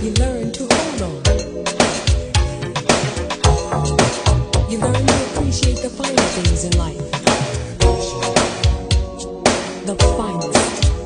You learn to hold on. You learn to appreciate the finer things in life. The finest.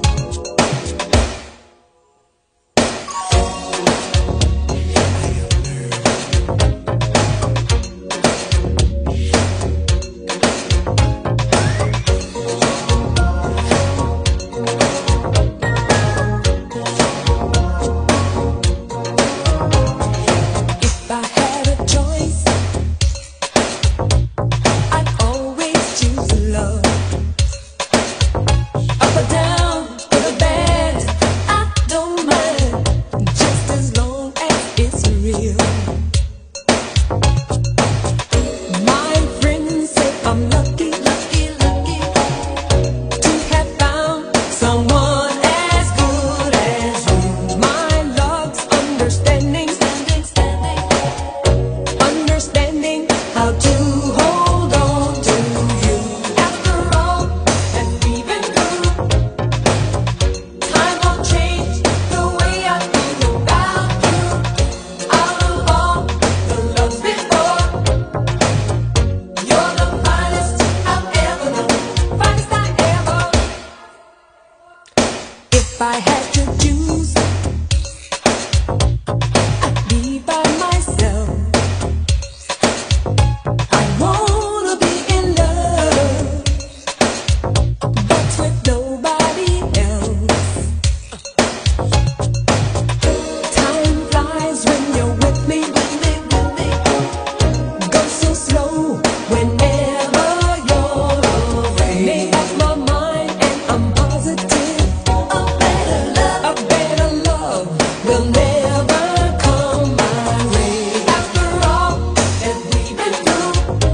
If I had a choice, I'd always choose love. Up or down, good or bad, I don't mind, just as long as it's real. My friends say I'm lucky, lucky, lucky to have found someone as good as you. My love's understanding how to hold on to you. After all that we've been through, time won't change the way I feel about you. Out of all the loves before, you're the finest I've ever known, finest I ever. If I had to choose, I'd be by myself. I wanna be in love, but with nobody else. Time flies when you're with me, go so slow whenever you're away. Made up my mind and I'm positive, a better love will never come my way. After all that we've been through,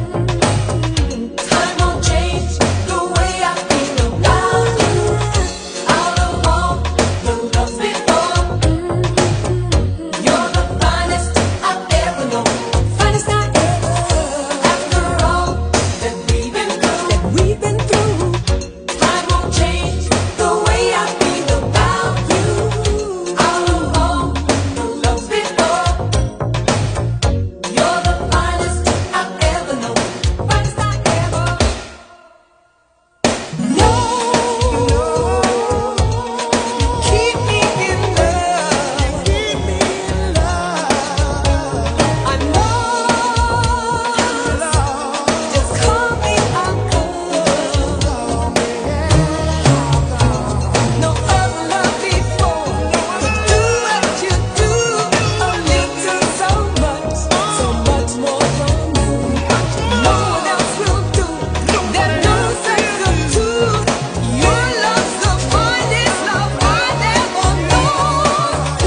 time won't change the way I feel about you. Out of all the loves before, you're the finest I've ever known, finest I ever. After all that we've been through, time won't change the way I feel about you. Out of all the loves before, you're the finest I've ever known, finest I ever. No, keep me in love, keep me in love. I know, just call me uncle. No other love before could do what you do. A little, so much more from you. No one else will do. There's no substitute. Your love's the finest love I've ever known.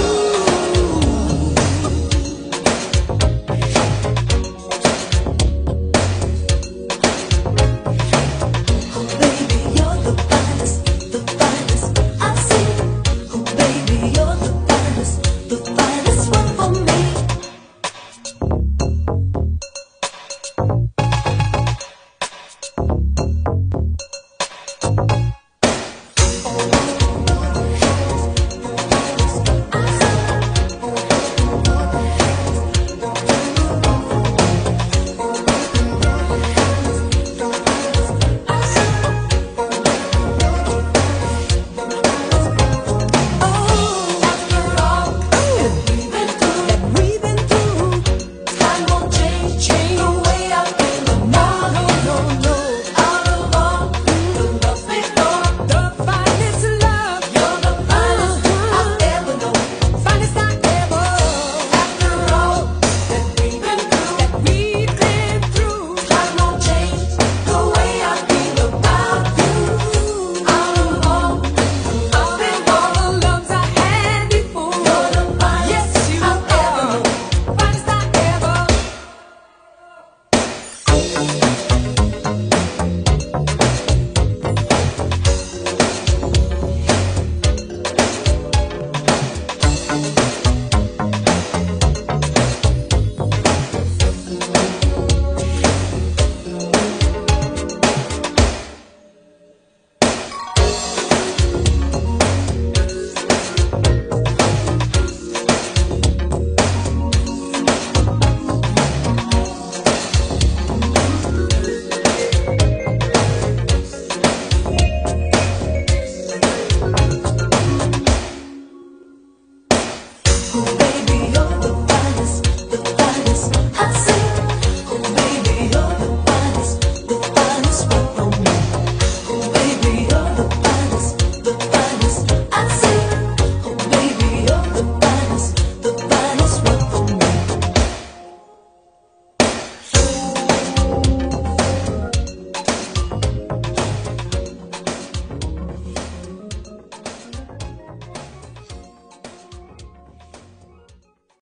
Oh baby, you're the finest I've seen. Oh baby, you're the finest one for me. Oh,